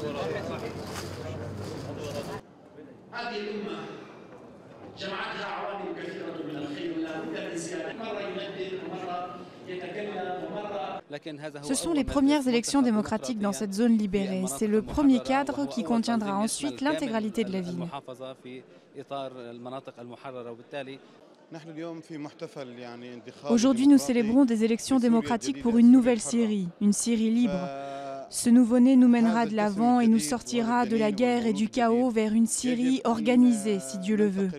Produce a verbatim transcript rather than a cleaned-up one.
هذه الأمة جمعتها عوامل كثيرة من الخير ولا بد من زيادة مرة يمدد ومرة يتكلم ومرة. Ce sont les premières élections démocratiques dans cette zone libérée. C'est le premier cadre qui contiendra ensuite l'intégralité de la ville. Aujourd'hui, nous célébrons des élections démocratiques pour une nouvelle Syrie, une Syrie libre. Ce nouveau-né nous mènera de l'avant et nous sortira de la guerre et du chaos vers une Syrie organisée, si Dieu le veut.